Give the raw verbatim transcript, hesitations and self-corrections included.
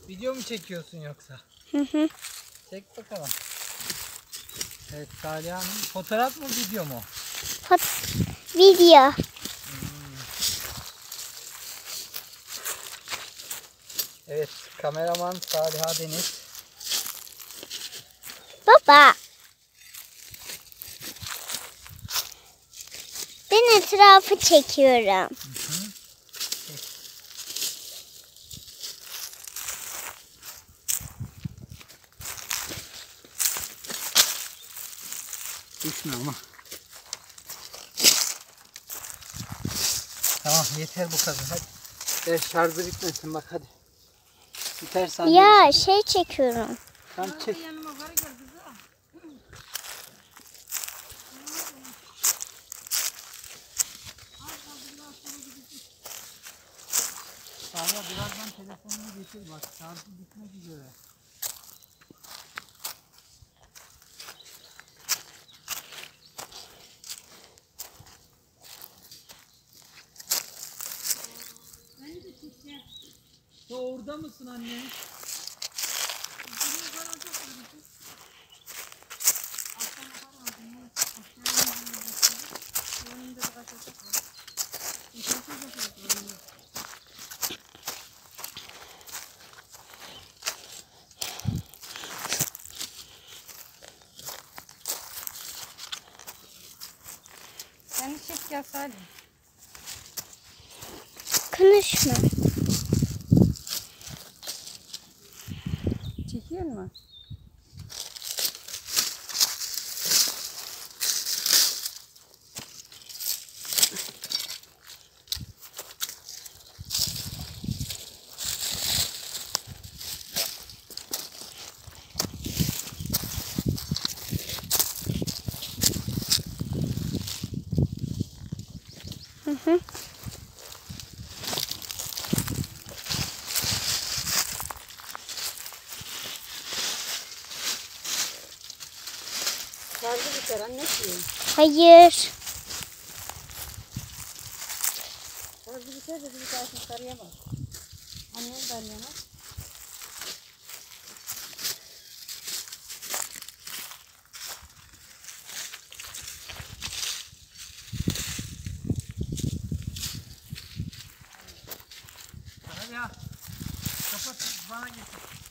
Video mu çekiyorsun yoksa? Hı hı. Çek bakalım. Evet Salih Hanım. Fotoğraf mı video mu? Fot video. Hmm. Evet kameraman Saliha Deniz. Baba. Ben etrafı çekiyorum. Hı hı. Düşme ama. Tamam yeter bu kadar hadi. Evet, şarjı bitmesin bak hadi. Biter sen. Ya şey çekiyorum. Tamam çek. Sağla birazdan telefonunu getir bak şarjı bitmek üzere. Ya orada mısın anne? Seni çek ya Salih. Konuşma. Çekiyor mu? Hı hı. Şarjı biter anneciğim. Hayır. Şarjı biter de bir daha şimdi arayamaz. Annem de arayamaz. Hadi ya. Kapat bana getir.